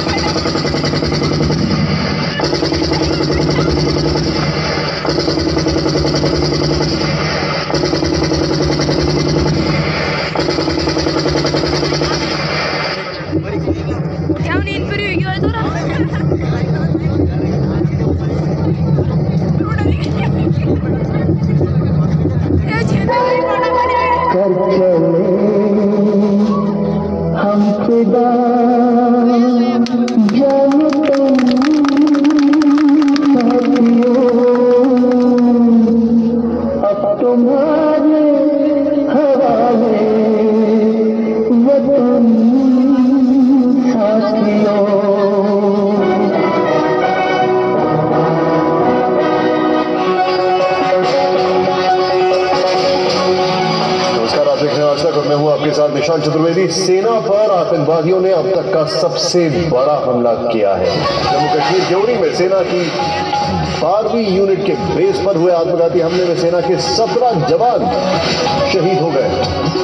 निशान चतुर्वेदी। सेना पर आतंकवादियों ने अब तक का सबसे बड़ा हमला किया है। जम्मू कश्मीर के उरी में सेना की 12वीं यूनिट के बेस पर हुए आत्मघाती हमले में सेना के 17 जवान शहीद हो गए।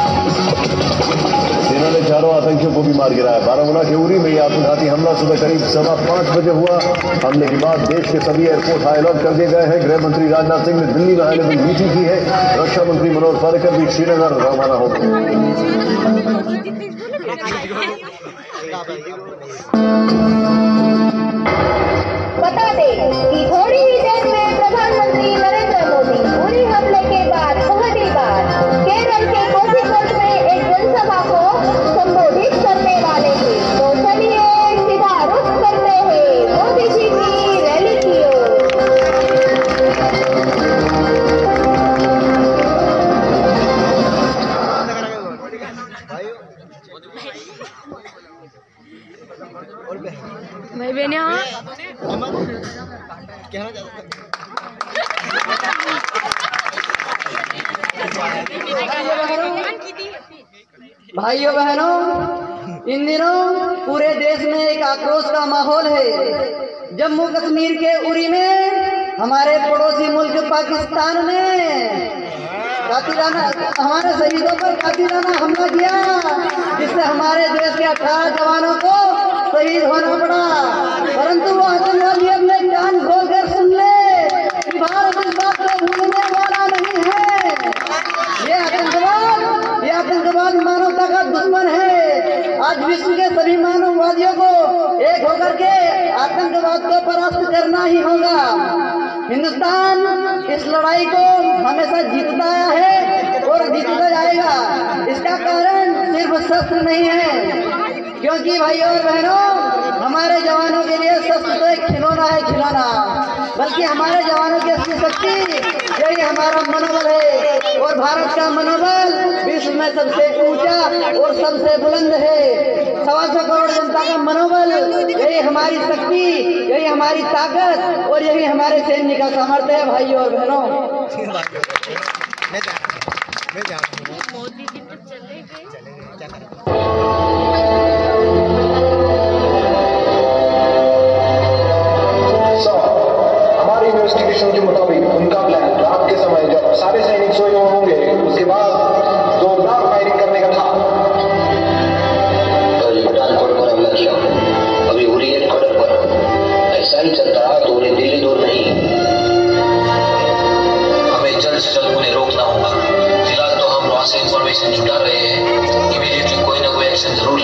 सेना ने 4 आतंकियों को भी मार गिराया। बारामूला के उरी में यह आत्मघाती हमला सुबह करीब 5:15 बजे हुआ। हमले के बाद देश के सभी एयरपोर्ट हाई अलर्ट कर दिए गए हैं। गृह मंत्री राजनाथ सिंह ने दिल्ली में हाई लेवल मीटिंग की है। रक्षा मंत्री मनोज पर्रिकर भी श्रीनगर रवाना हो गए। बता दें कि थोड़ी ही देर में प्रधानमंत्री नरेंद्र मोदी उरी हमले के बाद पहली बार केरल के कोझिकोड में एक जनसभा को संबोधित करने वाले थे। तो चलिए सीधा रुख करते हैं मोदी जी की रैली की ओर। भाई बहने भाइयों बहनों, इन दिनों पूरे देश में एक आक्रोश का माहौल है। जम्मू कश्मीर के उरी में हमारे पड़ोसी मुल्क पाकिस्तान ने हमारे शहीदों पर कातिलाना हमला किया, जिससे हमारे देश के 18 जवानों को शहीद होना पड़ा। परंतु वो आतंकवादी अपने कान खोलकर सुन ले कि भारत इस बात को भूलने वाला नहीं है। ये आतंकवाद मानवता का दुश्मन है। आज विश्व के सभी मानववादियों को एक होकर के आतंकवाद को परास्त करना ही होगा। हिंदुस्तान इस लड़ाई को हमेशा जीतता आया है और जीतता जाएगा। इसका कारण सिर्फ शस्त्र नहीं है, क्योंकि भाइयों और बहनों, हमारे जवानों के लिए शस्त्र तो एक खिलौना है, खिलौना, बल्कि हमारे जवानों की असली शक्ति यही हमारा मनोबल है। और भारत का मनोबल विश्व में सबसे ऊंचा और सबसे बुलंद है। 125 करोड़ जनता का मनोबल, यही हमारी शक्ति, यही हमारी ताकत और यही हमारे सैन्य का सामर्थ्य है। भाइयों और बहनों, हमारी इन्वेस्टिगेशन के मुताबिक उनका प्लान रात के समय जब सारे सैनिक सोए हुए होंगे, उसके बाद जोरदार फायरिंग करने का था। पठानकोट पर हमला किया, अभी उरी हेडक्वार्टर पर। ऐसा ही चलता रहा तो उन्हें दिल्ली दूर नहीं। हमें जल्द से जल्द उन्हें रोकना होगा। फिलहाल तो हम वहां से इंफॉर्मेशन जुटा रहे हैं। इमीडिएटली कोई ना कोई एक्शन जरूर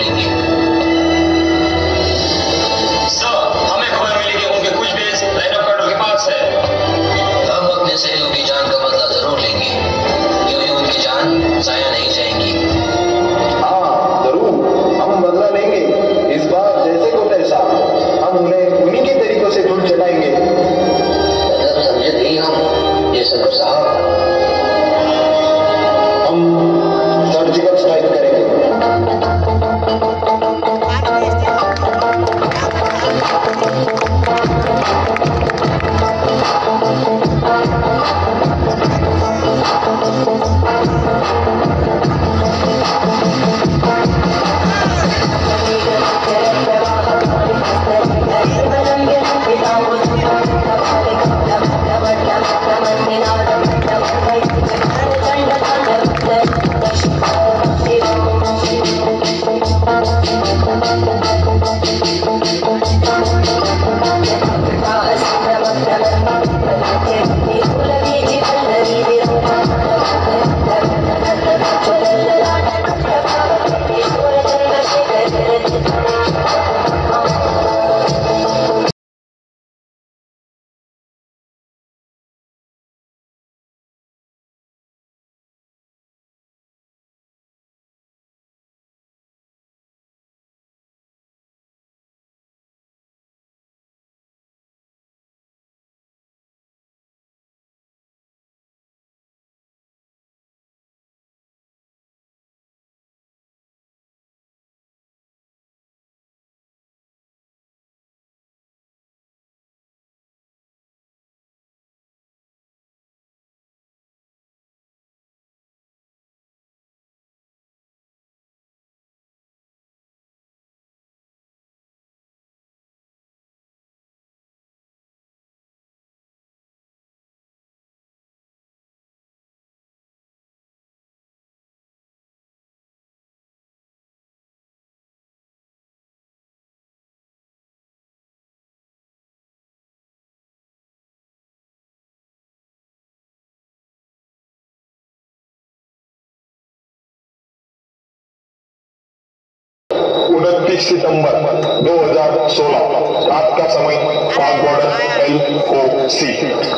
23 सितंबर 2016। रात का समय पाक बॉर्डर LOC।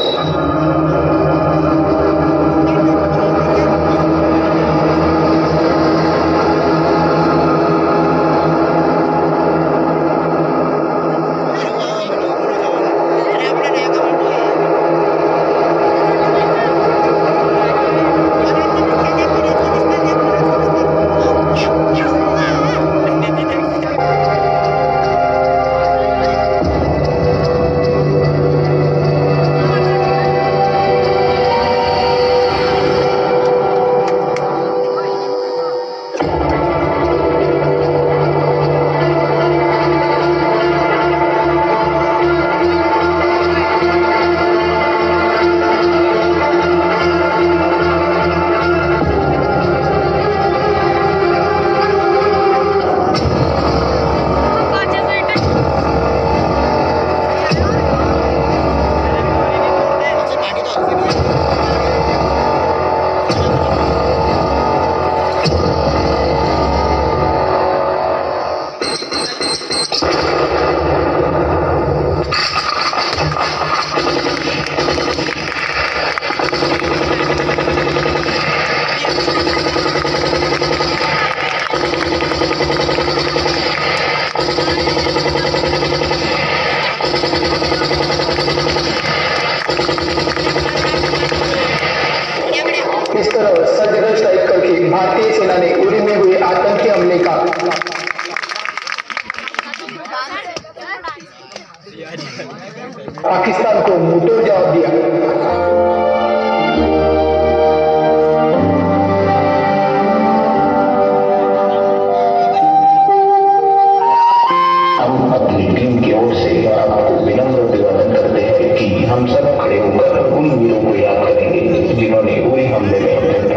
इस तरह सजगज टाइप करके भारतीय सेना ने उरी में हुए आतंकी हमले का पाकिस्तान को मुंहतोड़ जवाब दिया। हम अपनी टीम की ओर से आपको विनम्र निवेदन करते हैं कि हम सब खड़े होकर उन वीरों को याद करेंगे जिन्होंने उरी हमले में